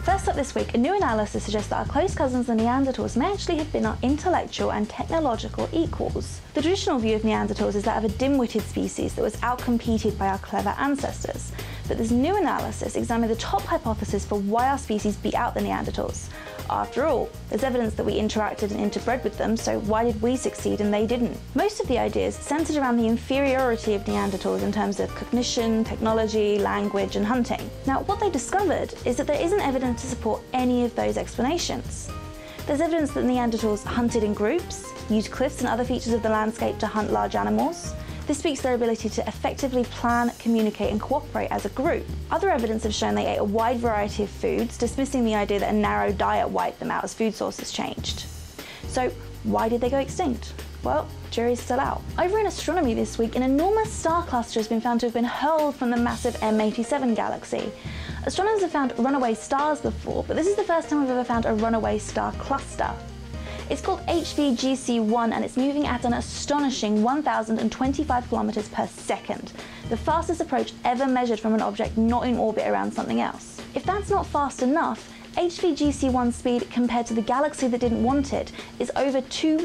First up this week, a new analysis suggests that our close cousins, the Neanderthals, may actually have been our intellectual and technological equals. The traditional view of Neanderthals is that of a dim-witted species that was outcompeted by our clever ancestors. But this new analysis examined the top hypothesis for why our species beat out the Neanderthals. After all, there's evidence that we interacted and interbred with them, so why did we succeed and they didn't? Most of the ideas centered around the inferiority of Neanderthals in terms of cognition, technology, language, and hunting. Now, what they discovered is that there isn't evidence to support any of those explanations. There's evidence that Neanderthals hunted in groups, used cliffs and other features of the landscape to hunt large animals. This speaks to their ability to effectively plan, communicate and cooperate as a group. Other evidence have shown they ate a wide variety of foods, dismissing the idea that a narrow diet wiped them out as food sources changed. So why did they go extinct? Well, jury's still out. Over in astronomy this week, an enormous star cluster has been found to have been hurled from the massive M87 galaxy. Astronomers have found runaway stars before, but this is the first time we've ever found a runaway star cluster. It's called HVGC1 and it's moving at an astonishing 1,025 kilometers per second, the fastest approach ever measured from an object not in orbit around something else. If that's not fast enough, HVGC1's speed compared to the galaxy that didn't want it is over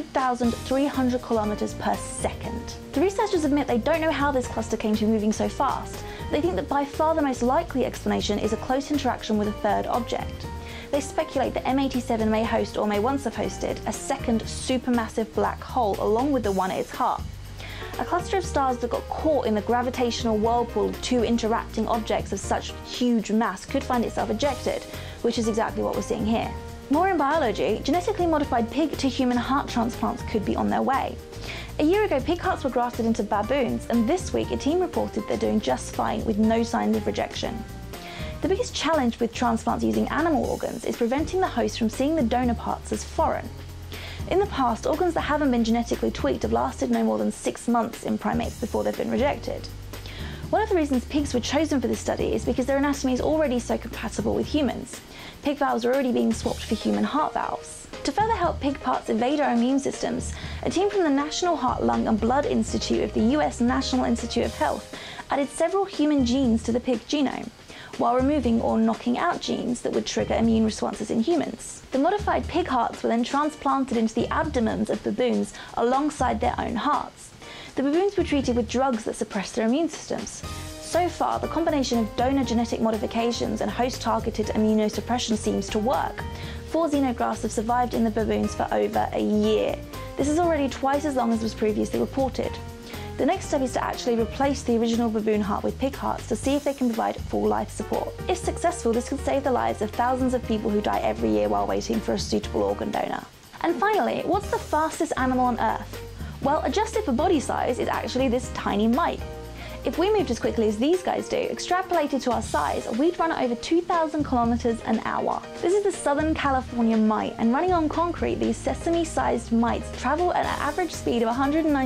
2,300 kilometers per second. The researchers admit they don't know how this cluster came to be moving so fast. They think that by far the most likely explanation is a close interaction with a third object. They speculate that M87 may host, or may once have hosted, a second supermassive black hole along with the one at its heart. A cluster of stars that got caught in the gravitational whirlpool of two interacting objects of such huge mass could find itself ejected, which is exactly what we're seeing here. More in biology, genetically modified pig to human heart transplants could be on their way. A year ago, pig hearts were grafted into baboons, and this week a team reported they're doing just fine with no signs of rejection. The biggest challenge with transplants using animal organs is preventing the host from seeing the donor parts as foreign. In the past, organs that haven't been genetically tweaked have lasted no more than 6 months in primates before they've been rejected. One of the reasons pigs were chosen for this study is because their anatomy is already so compatible with humans. Pig valves are already being swapped for human heart valves. To further help pig parts evade our immune systems, a team from the National Heart, Lung and Blood Institute of the US National Institute of Health added several human genes to the pig genome, while removing or knocking out genes that would trigger immune responses in humans. The modified pig hearts were then transplanted into the abdomens of baboons alongside their own hearts. The baboons were treated with drugs that suppressed their immune systems. So far, the combination of donor genetic modifications and host-targeted immunosuppression seems to work. 4 xenografts have survived in the baboons for over a year. This is already twice as long as was previously reported. The next step is to actually replace the original baboon heart with pig hearts to see if they can provide full life support. If successful, this could save the lives of thousands of people who die every year while waiting for a suitable organ donor. And finally, what's the fastest animal on Earth? Well, adjusted for body size, it's actually this tiny mite. If we moved as quickly as these guys do, extrapolated to our size, we'd run at over 2,000 kilometers an hour. This is the Southern California mite, and running on concrete, these sesame-sized mites travel at an average speed of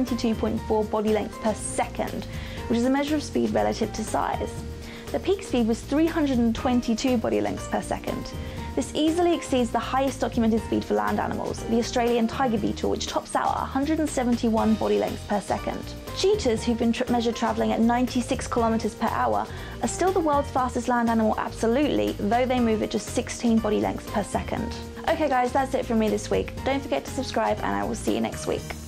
192.4 body lengths per second, which is a measure of speed relative to size. The peak speed was 322 body lengths per second. This easily exceeds the highest documented speed for land animals, the Australian tiger beetle, which tops out at 171 body lengths per second. Cheetahs, who've been measured travelling at 96 kilometers per hour, are still the world's fastest land animal absolutely, though they move at just 16 body lengths per second. Okay guys, that's it from me this week. Don't forget to subscribe and I will see you next week.